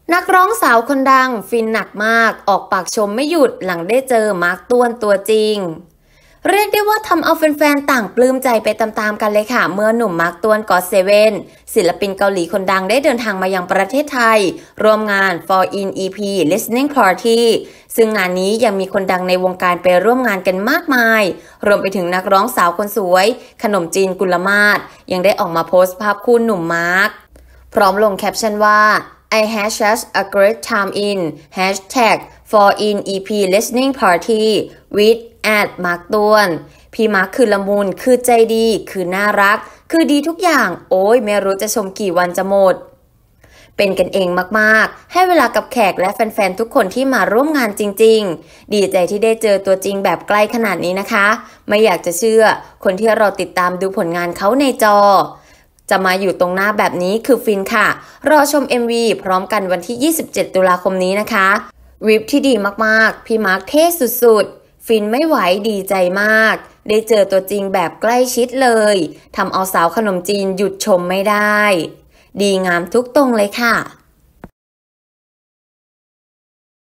นักร้องสาวคนดังฟินหนักมากออกปากชมไม่หยุดหลังได้เจอมาร์คต้วนตัวจริงเรียกได้ว่าทำเอาแฟนๆต่างปลื้มใจไปตามๆกันเลยค่ะเมื่อหนุ่มมาร์คต้วนก็อตเซเว่นศิลปินเกาหลีคนดังได้เดินทางมายังประเทศไทยร่วมงาน For In EP Listening Party ซึ่งงานนี้ยังมีคนดังในวงการไปร่วมงานกันมากมายรวมไปถึงนักร้องสาวคนสวยขนมจีนกุลมาศยังได้ออกมาโพสต์ภาพคู่หนุ่มมาร์คพร้อมลงแคปชั่นว่า I had such a great time in hashtag for in EP listening party withมาร์คต้วนพี่มาร์คคือละมุนคือใจดีคือน่ารักคือดีทุกอย่างโอ้ยไม่รู้จะชมกี่วันจะหมดเป็นกันเองมากๆให้เวลากับแขกและแฟนๆทุกคนที่มาร่วมงานจริงๆดีใจที่ได้เจอตัวจริงแบบใกล้ขนาดนี้นะคะไม่อยากจะเชื่อคนที่เราติดตามดูผลงานเขาในจอจะมาอยู่ตรงหน้าแบบนี้คือฟินค่ะรอชม MV พร้อมกันวันที่27ตุลาคมนี้นะคะวิปที่ดีมากๆพี่มาร์คเท่สุดๆฟินไม่ไหวดีใจมากได้เจอตัวจริงแบบใกล้ชิดเลยทำเอาสาวขนมจีนหยุดชมไม่ได้ดีงามทุกตรงเลยค่ะ